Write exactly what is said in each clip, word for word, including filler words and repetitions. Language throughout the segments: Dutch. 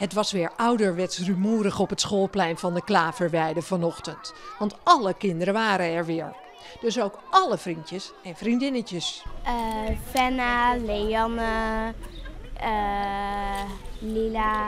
Het was weer ouderwets rumoerig op het schoolplein van de Klaverweide vanochtend. Want alle kinderen waren er weer. Dus ook alle vriendjes en vriendinnetjes. Uh, Fenna, Leanne, uh, Lila.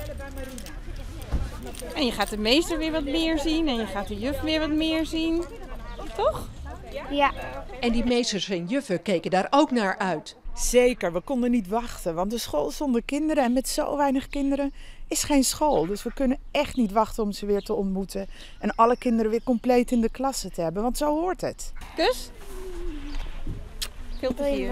En je gaat de meester weer wat meer zien en je gaat de juf weer wat meer zien. Toch? Ja. En die meesters en juffen keken daar ook naar uit. Zeker, we konden niet wachten, want de school zonder kinderen en met zo weinig kinderen is geen school. Dus we kunnen echt niet wachten om ze weer te ontmoeten en alle kinderen weer compleet in de klasse te hebben, want zo hoort het. Kus? Veel plezier.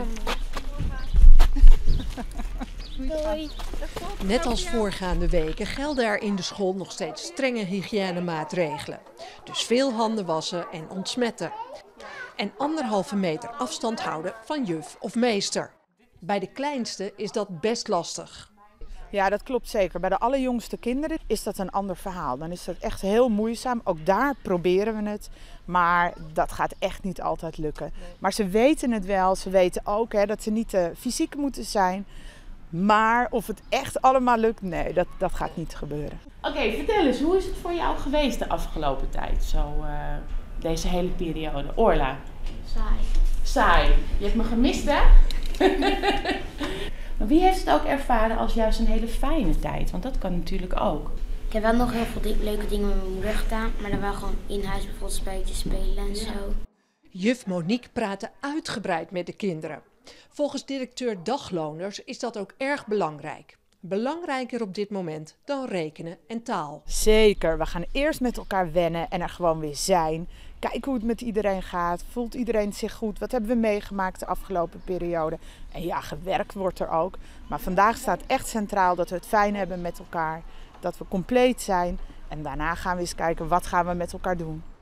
Doei. Net als voorgaande weken gelden er in de school nog steeds strenge hygiënemaatregelen. Dus veel handen wassen en ontsmetten. En anderhalve meter afstand houden van juf of meester. Bij de kleinste is dat best lastig. Ja, dat klopt zeker. Bij de allerjongste kinderen is dat een ander verhaal. Dan is dat echt heel moeizaam. Ook daar proberen we het. Maar dat gaat echt niet altijd lukken. Maar ze weten het wel. Ze weten ook hè, dat ze niet te fysiek moeten zijn. Maar of het echt allemaal lukt, nee, dat, dat gaat niet gebeuren. Oké, okay, vertel eens, hoe is het voor jou geweest de afgelopen tijd? Zo, uh, deze hele periode. Orla? Saai. Saai. Je hebt me gemist, hè? Maar wie heeft het ook ervaren als juist een hele fijne tijd? Want dat kan natuurlijk ook. Ik heb wel nog heel veel di- leuke dingen met mijn moeder gedaan. Maar dan wel gewoon in huis bijvoorbeeld spelletjes spelen en zo. Juf Monique praatte uitgebreid met de kinderen. Volgens directeur Dagloners is dat ook erg belangrijk. Belangrijker op dit moment dan rekenen en taal. Zeker, we gaan eerst met elkaar wennen en er gewoon weer zijn. Kijken hoe het met iedereen gaat. Voelt iedereen zich goed? Wat hebben we meegemaakt de afgelopen periode? En ja, gewerkt wordt er ook. Maar vandaag staat echt centraal dat we het fijn hebben met elkaar. Dat we compleet zijn. En daarna gaan we eens kijken wat gaan we met elkaar doen.